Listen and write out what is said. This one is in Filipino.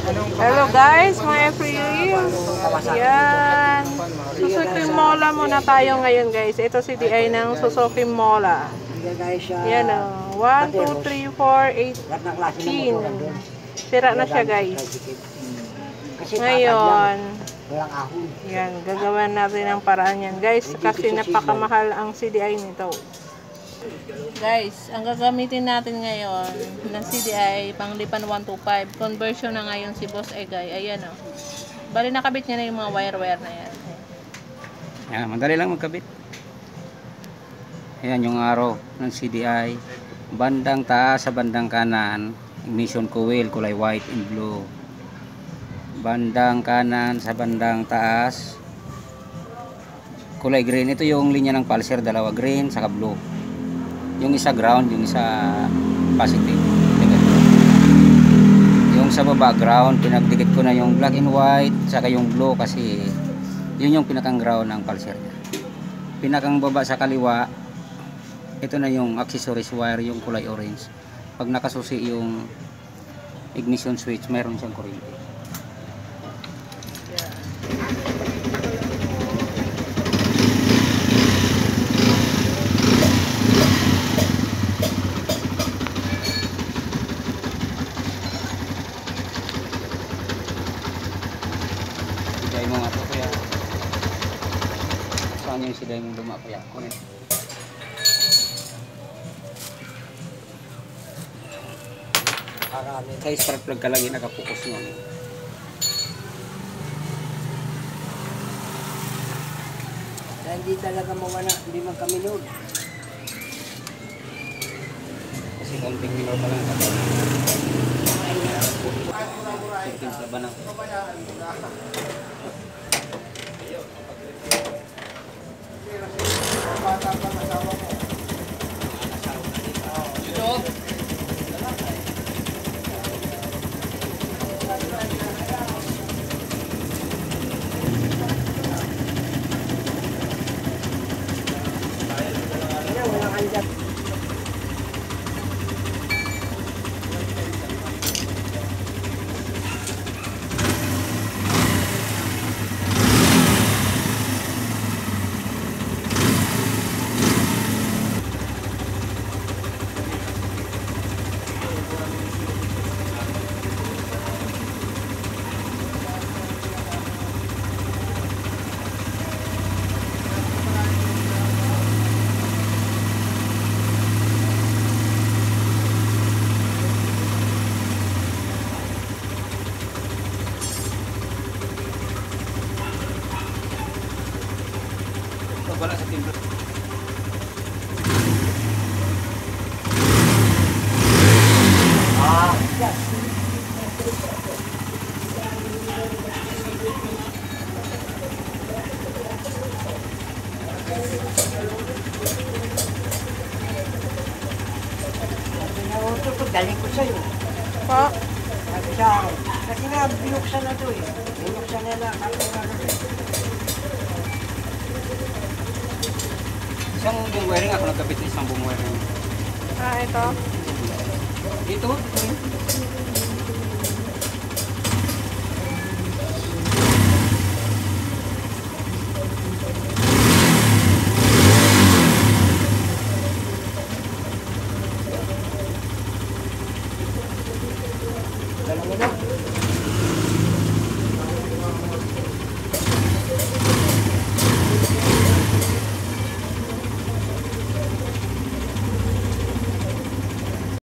Hello guys, mga Aprils. Yan. Suzuki Mola muna tayo ngayon guys. Ito si DI ng Suzuki Mola. Yan o. 1, 2, 3, 4, 18. Sira na siya guys. Ngayon, yan, gagawin natin ang paraan yan guys. Kasi napakamahal ang CDI nito. Guys, ang gagamitin natin ngayon ng CDI Panglipan 125, conversion na ngayon si Boss Egay. Ayan o. Bali nakabit niya na yung mga wire-wire na yan. Yan, madali lang magkabit. Ayan yung araw ng CDI. Bandang taas sa bandang kanan, ignition coil, kulay white and blue. Bandang kanan sa bandang taas, kulay green. Ito yung linya ng pulser, dalawa green saka blue. Yung isa ground, yung isa positive. Yung sa baba ground, pinagdikit ko na yung black and white saka yung blue kasi yun yung pinakang ground ng pulser niya. Pinakang baba sa kaliwa, ito na yung accessories wire, yung kulay orange. Pag nakasusi yung ignition switch, mayroon siyang kuryente. Siday mo nga po kaya. Saan yung siday mong luma kaya? Kunin. Sa spark plug ka lagi nakapokus mo. Hindi talaga mawala, hindi man kami load. Kasi konting minor pa lang kapag konting laban ng wala sa timbre. Galing ko sa'yo. Po. Sabi sa akin. Kasi nga, binuksan na to eh. Binuksan na lang. Isang buong wiring ako nagkabit na isang buong wiring. Ah, ito. Ito. Galing mo na.